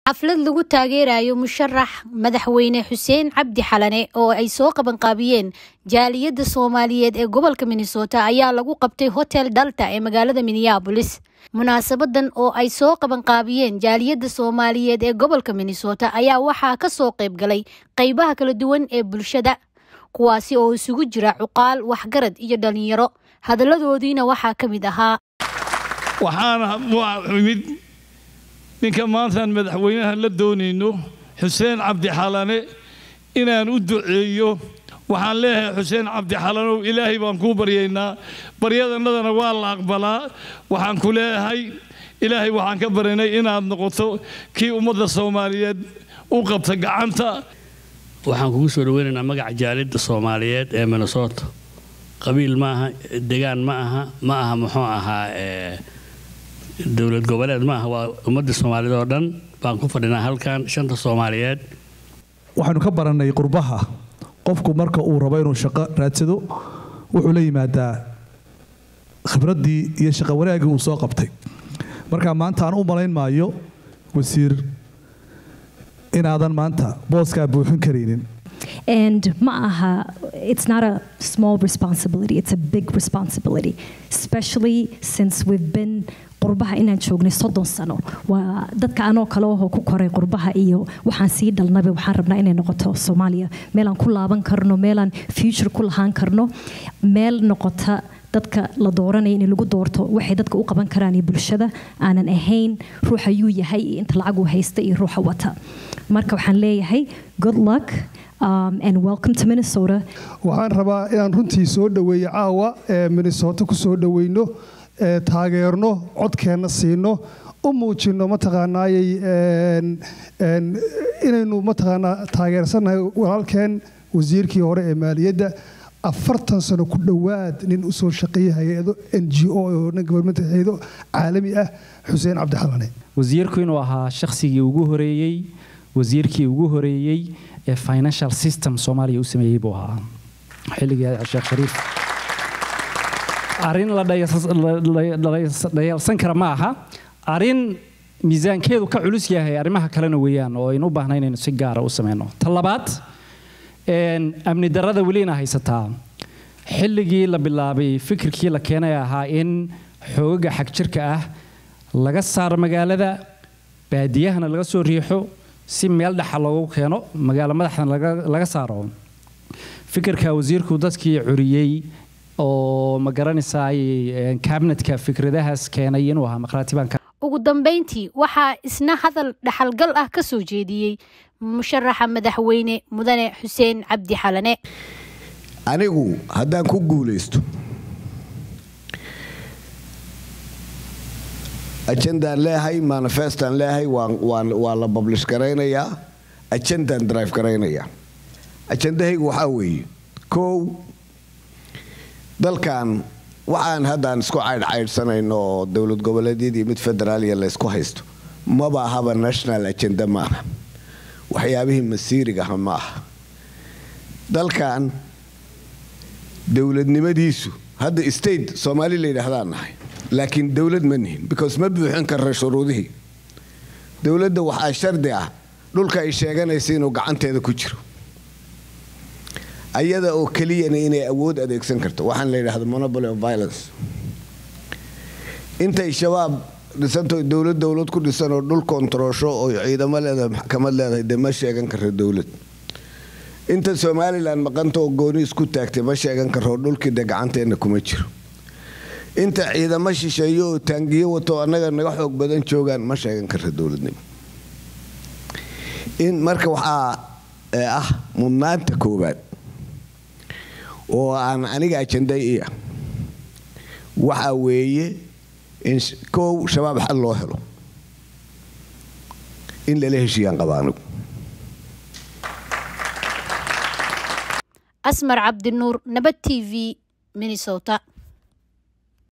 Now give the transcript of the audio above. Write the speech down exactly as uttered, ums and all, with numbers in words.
xaflad lagu taageerayo musharax madaxweyne Xuseen Cabdi Xalane oo ay soo qaban qaabiyeen jaaliyada Soomaaliyeed ee gobolka Minnesota ayaa lagu qabtay Hotel Delta ee magaalada Minneapolis. Munaasabadan oo ay soo qaban qaabiyeen jaaliyada Soomaaliyeed ee gobolka Minnesota ayaa waxaa ka soo qayb galay qaybaha kala duwan ee bulshada, kuwaasi oo isugu jira cuqaal, waxgarad iyo dhalinyaro. Hadaladoodiina waxaa ka mid ahaa waxaana mid ninka maantan madaxweynaha la doonayno Xuseen Cabdi Xalane inaan u duceeyo. waxaan leeyahay Xuseen Cabdi Xalane ilaahay baan ku baryaynaa, baryadanadana waa la aqbalaa. waxaan ku leeyahay ilaahay waxaan ka barinay inaad noqoto kii ummadda Soomaaliyeed u qabta gacanta. waxaan kugu soo dhaweynaynaa magaca jaaliyada Soomaaliyeed ee Minnesota. qabiil ma aha, deegaan ma aha, ma aha muxuu ahaa ee dawlad goboleed ma aha, waa ummadda Soomaaliyeed oo dhan baan ku fadhinaa halkan shanta Soomaaliyeed. waxaanu ka baranay qurbaha qofku marka uu rabo inuu shaqo raadsado wuxuu la yimaadaa khibradii iyo shaqo wanaagii uu soo qabtay. marka maanta aan u malayn maayo wasiir inaadan maanta booskaa buuxin karaynin. And ma'aha, it's not a small responsibility, it's a big responsibility, especially since we've been qurbaha inaan joognay soddon sano. waa dadka anoo kale oo ku koray qurbaha iyo waxaan sii dhalnaba waxaan rabnaa inay noqoto Soomaaliya meel aan ku laaban karno, meel aan future ku lahaan karno, meel noqota dadka la dooranay in lagu doorto waxay dadka u qaban karaan iyo bulshada aanan ahayn ruuxa uu yahay inta lacag uu haysta iyo ruuxa wata. marka waxaan leeyahay good luck um, and welcome to Minnesota. waxaan rabaa inaan runtii soo dhaweeyo caawa ee Minnesota ku soo dhaweyno, ee taageerno, codkeena siino, u muujino mataqaanaayay een een inaynu mataqaanaa taageersanahay walaalkeen wasiirkii hore ee maaliyadda afartan sano ku dhawaad nin u soo shaqeeyay hay'ado N G O oo government hay'ado caalami ah Xuseen Cabdi Xalane. wasiirku inuu ahaa shakhsigii ugu horeeyay wasiirkii ugu horeeyay ee financial system Soomaaliya u sameeyay buu ahaa xilligii Sheekh Shariif. arin la dhayalsan kara ma aha, arin miisaankeedu ka culus yahay arrimaha kalena weeyaan oo aynu u baahnayn inaynu si gaar ah u sameeyno. talabaad een amni darrada waliina haysataa xilligii la bilaabay fikirkii la keenay ahaa in xoogaga xaq jirka ah laga saaro magaalada, baadiyahana laga soo riixo si meel dhaxal loogu keeno, magaalo madaxdan laga laga saaro. fikirka wasiirku dadkii curiyay oo ma garanaysaay cabinetka fikradahaas keenay inuu ahaa maqraatibanka. ugu dambeyntii waxaa isna hadal dhaxalgal ah ka soo jeediyay musharaxa madaxweyne mudane Xuseen Cabdi Xalane. anigu haddaan ku guuleysto agendaan leeyahay, manifestaan leeyahay, waan waa la publish garaynayaa, agendaan drive garaynayaa. agendahaygu waxaa weeye kow dalkan waxaan haddaan isku caydhcaydhsanayno oo dowlad goboleedyadii mid federaaliya la isku haysto maba ahaba national agenda ma aha, waxyaabihii masiirigaha ma aha. dalkan dowladnimadiisu hadda state Soomaali la yidhaahdaan nahay, laakiin dowlad ma nihin because ma buuxin karra shuruudihii. dowladda waxaa shardi ah dhulka ay sheeganaysa inuu gacanteeda ku jiro, ayada oo keliyana inay awood adeegsan karto, waxaan la yidhaahdo monopoly of violence. intay shabaab dhisanto dowlad dowlad ku dhisan oo dhul kontroosho oo ciidamo leedahay, maxkamad leedahay, dee ma sheegan karto dowlad. inta Somaliland maqanto oo gooni isku taagtay ma sheegan karto dhulkii de gacanteena kuma jiro. inta ciidamo shisheeyo oo taangiyo wato annaga naga xoog badan joogaan ma sheegan karto dowladnimo. in marka waxaa ah mudnaanta koowaad oo aan aniga ajenday iya waxa weeye in kow shabaab xal loo helo, in lala heshiiyaan qabaano. Asmar Cabdi Nuur, Nabad T V, Minnesota.